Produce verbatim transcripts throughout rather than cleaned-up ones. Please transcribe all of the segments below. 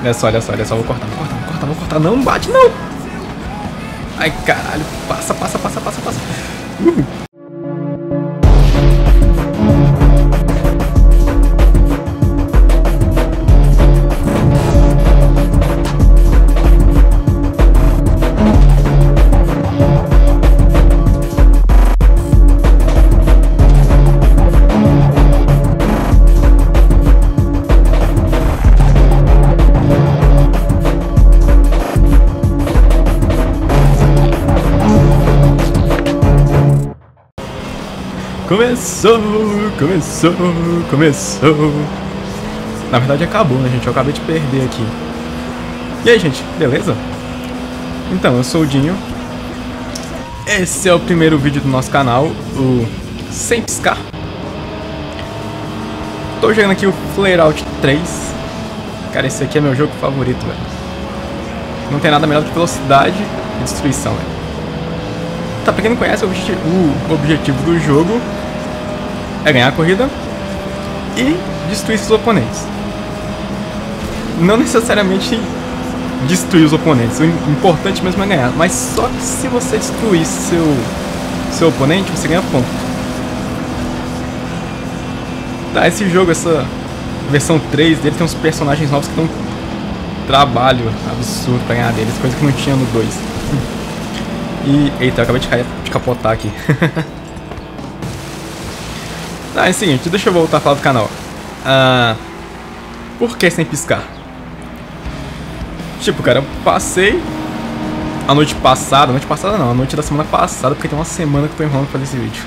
Olha só, olha só, olha só. Vou cortar, vou cortar, vou cortar, vou cortar. Não bate, não! Ai, caralho. Passa, passa, passa, passa, passa. Uh. Começou, começou, começou. Na verdade acabou, né, gente? Eu acabei de perder aqui. E aí, gente, beleza? Então, eu sou o Dinho. Esse é o primeiro vídeo do nosso canal, o Sem Piscar. Tô jogando aqui o Flareout três. Cara, esse aqui é meu jogo favorito, velho. Não tem nada melhor do que velocidade e destruição, velho. Tá, pra quem não conhece, o objetivo, o objetivo do jogo é ganhar a corrida e destruir seus oponentes. Não necessariamente destruir os oponentes, o importante mesmo é ganhar. Mas só que se você destruir seu, seu oponente, você ganha ponto. Tá, esse jogo, essa versão três dele, tem uns personagens novos que dão um trabalho absurdo pra ganhar deles, coisa que não tinha no dois. E... eita, eu acabei de, cair, de capotar aqui. Ah, é o seguinte, deixa eu voltar a falar do canal. Ah, por que sem piscar? Tipo, cara, eu passei a noite passada, a noite passada não, a noite da semana passada, porque tem uma semana que eu tô enrolando pra fazer esse vídeo.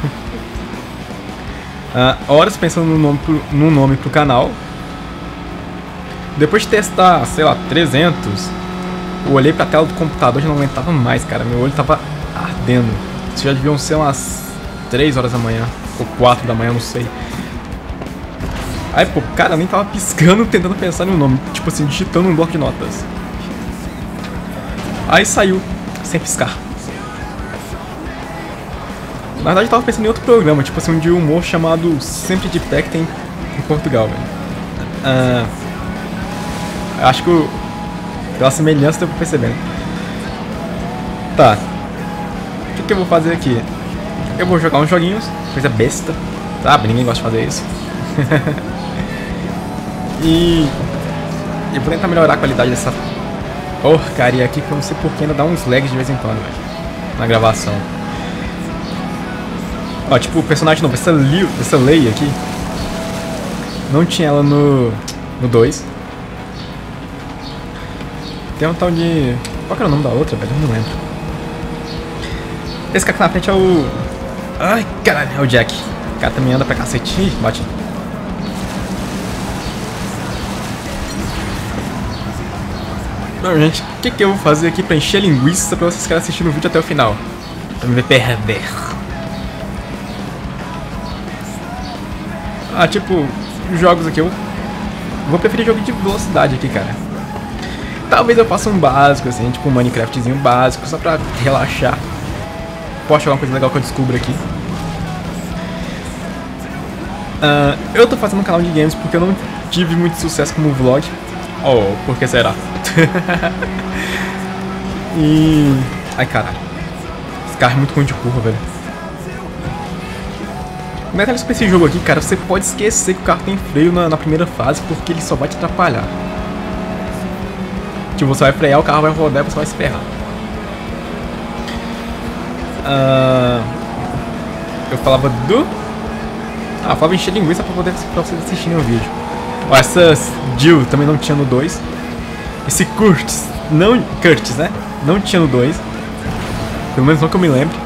Ah, horas pensando no nome, pro, no nome pro canal. Depois de testar, sei lá, trezentos, eu olhei pra tela do computador e já não aguentava mais, cara. Meu olho tava ardendo. Isso já deviam ser umas três horas da manhã. Ou quatro da manhã, não sei. Aí, pô, cara, eu nem tava piscando, tentando pensar no nome. Tipo assim, digitando um bloco de notas. Aí saiu, sem piscar. Na verdade, eu tava pensando em outro programa, tipo assim, um de humor chamado Sempre de Pé, que tem em Portugal, velho. Ah, acho que o... pela semelhança eu tô percebendo. Tá. O que, que eu vou fazer aqui? Eu vou jogar uns joguinhos, coisa besta, sabe? Ninguém gosta de fazer isso. E eu vou tentar melhorar a qualidade dessa porcaria aqui, que eu não sei porque ainda dá uns lags de vez em quando, velho, na gravação. Ó, tipo, o personagem novo, essa, Liu, essa Leia aqui, não tinha ela no no dois. Tem um tal de... qual que era o nome da outra, velho? Eu não lembro. Esse cara que na frente é o... ai, caralho, é o Jack. O cara também anda pra cacete. Ih, bate. Bom, gente, o que, que eu vou fazer aqui pra encher linguiça pra vocês ficarem assistindo o vídeo até o final? Pra me ver perder. Ah, tipo, jogos aqui, eu vou preferir jogo de velocidade aqui, cara. Talvez eu faça um básico, assim, tipo um Minecraftzinho básico, só pra relaxar. Posso jogar uma coisa legal que eu descubro aqui. Uh, eu tô fazendo um canal de games porque eu não tive muito sucesso como vlog. Oh, por que será? E... ai, caralho. Esse carro é muito ruim de curva, velho. Um detalhe sobre esse jogo aqui, cara, você pode esquecer que o carro tem freio na, na primeira fase, porque ele só vai te atrapalhar. Tipo, você vai frear, o carro vai rodar e você vai se ferrar. Uh, eu falava do... ah, eu falava encher linguiça pra, poder, pra vocês assistirem o vídeo. Ó, essa Jill também não tinha no dois. Esse Curtis, não... Curtis, né? Não tinha no dois. Pelo menos não que eu me lembre.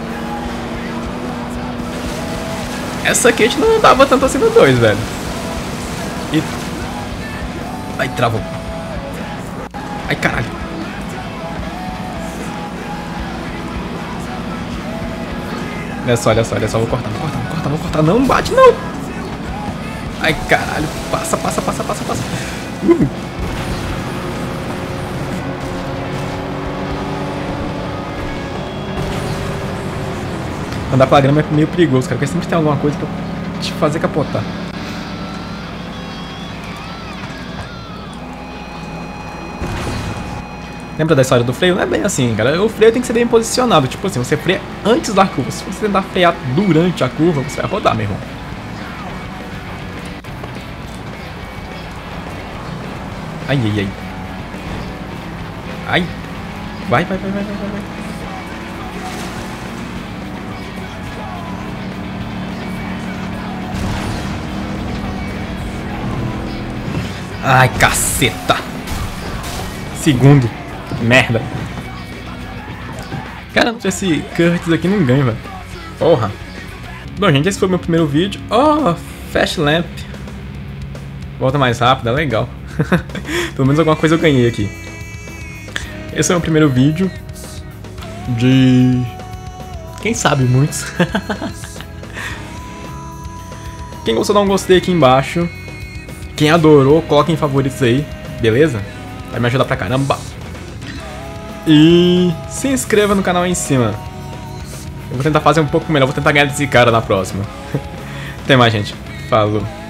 Essa Kate não dava tanto assim no dois, velho. E... ai, travou. Ai, caralho. Olha só, olha só, olha só, vou cortar, vou cortar, vou cortar, vou cortar, não bate, não! Ai, caralho, passa, passa, passa, passa, passa. Uh. Andar pela grama é meio perigoso, cara, porque sempre tem alguma coisa pra te fazer capotar. Lembra da história do freio? Não é bem assim, cara. O freio tem que ser bem posicionado. Tipo assim, você freia antes da curva. Se você tentar frear durante a curva, você vai rodar, meu irmão. Ai, ai, ai. Ai. Vai, vai, vai, vai, vai, vai. Ai, caceta. Segundo. Merda. Cara, esse Curtis aqui não ganha, velho. Porra. Bom, gente, esse foi o meu primeiro vídeo. Oh, Fast Lamp. Volta mais rápido, é legal. Pelo menos alguma coisa eu ganhei aqui. Esse é o meu primeiro vídeo. De... quem sabe muitos. Quem gostou, dá um gostei aqui embaixo. Quem adorou, coloca em favoritos aí. Beleza? Vai me ajudar pra caramba. E se inscreva no canal aí em cima. Eu vou tentar fazer um pouco melhor, vou tentar ganhar desse cara na próxima. Até mais, gente. Falou.